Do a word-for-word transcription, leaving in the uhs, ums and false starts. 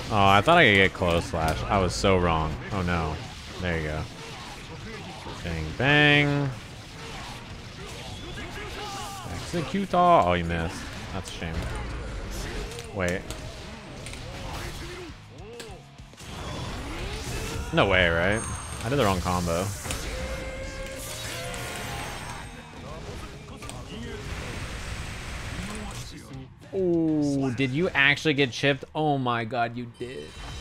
Oh, I thought I could get close slash. I was so wrong. Oh no. There you go. Bang, bang. Execute all. Oh, you missed. That's a shame. Wait. No way, right? I did the wrong combo. Ooh, did you actually get chipped? Oh my god, you did.